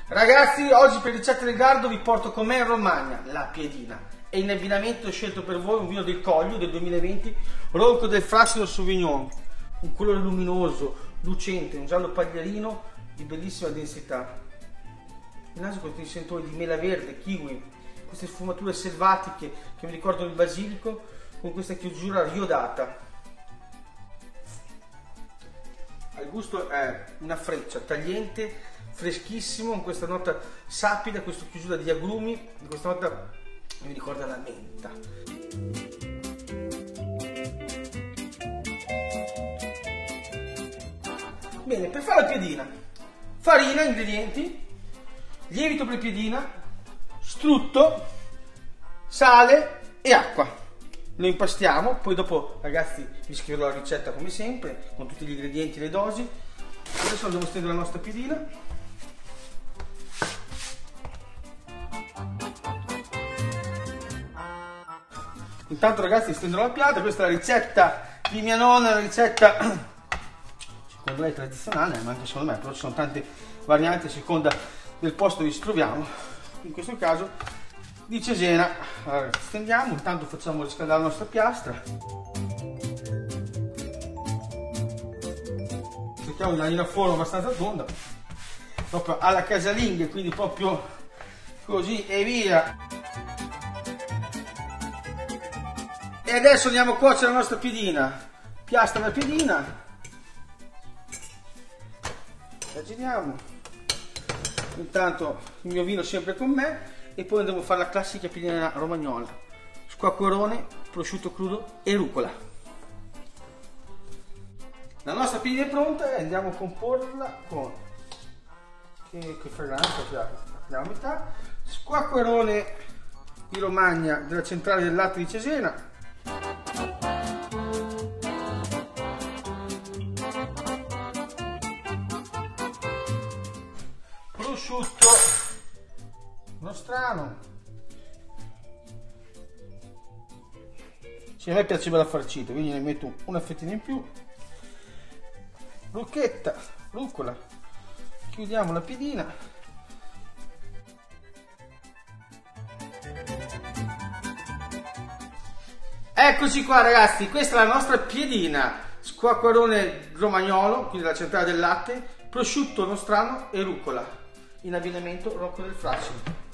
Ragazzi, oggi per ricetta del Gardo vi porto con me in Romagna la piedina e in abbinamento ho scelto per voi un vino del Coglio del 2020, Ronco del Frassino Sauvignon, un colore luminoso, lucente, un giallo paglierino di bellissima densità. Il naso con questi sentori di mela verde, kiwi, queste sfumature selvatiche che mi ricordano il basilico con questa chiusura riodata. Al gusto è una freccia tagliente, freschissimo, con questa nota sapida, questa chiusura di agrumi, questa nota mi ricorda la menta. Bene, per fare la piedina, farina, ingredienti, lievito per piedina, strutto, sale e acqua. Lo impastiamo, poi dopo ragazzi vi scriverò la ricetta come sempre, con tutti gli ingredienti e le dosi. Adesso andiamo a stendere la nostra piedina. Intanto ragazzi stendo la pianta, questa è la ricetta di mia nonna, la ricetta secondo lei tradizionale, ma anche secondo me, però ci sono tante varianti a seconda del posto dove ci troviamo. In questo caso di Cesena. Allora, stendiamo, intanto facciamo riscaldare la nostra piastra. Cerchiamo di dargli una forma abbastanza tonda, proprio alla casalinga, quindi proprio così e via. E adesso andiamo a cuocere la nostra piedina. Piastra la piedina, la giriamo. Intanto il mio vino sempre con me. E poi andremo a fare la classica piedina romagnola: squacquerone, prosciutto crudo e rucola. La nostra piedina è pronta e andiamo a comporla con che fragranza, la metà squacquerone di Romagna della centrale del latte di Cesena, prosciutto nostrano. Sì, a me piace bella farcita, quindi ne metto una fettina in più. Bruschetta, rucola. Chiudiamo la piedina. Eccoci qua ragazzi, questa è la nostra piedina. Squacquerone romagnolo, quindi la centrale del latte, prosciutto nostrano e rucola. In abbinamento Ronco del Frassino.